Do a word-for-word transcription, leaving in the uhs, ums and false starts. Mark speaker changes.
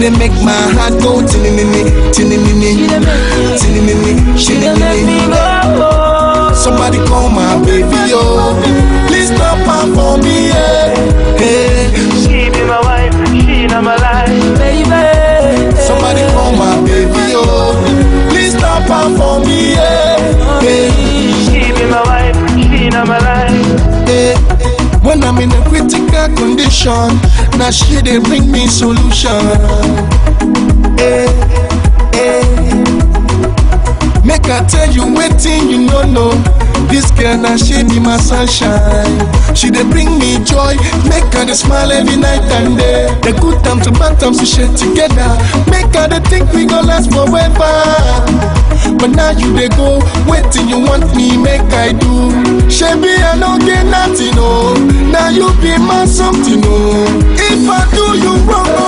Speaker 1: dey make my heart go tinini, tinini, tinini,
Speaker 2: She dey make me go.
Speaker 1: Somebody call my baby, oh. Please stop her for me, yeah. Hey.
Speaker 2: She be my wife, she not my life, baby.
Speaker 1: Somebody call my baby, oh. Please stop her for me, yeah. Hey.
Speaker 2: She be my wife, she not my life.
Speaker 1: Hey. When I'm in a critical condition, now she dey bring me solution. Hey. Hey. Make I tell you waiting, you no know. This girl now she be my sunshine. She dey bring me joy, make her dey smile every night and day. The good times and bad times we share together. Make her dey think we gon' last forever. But now you dey go, waiting you want me, make I do. Shebi I no get nothing, oh. Now you be my something, oh. If I do you wrong,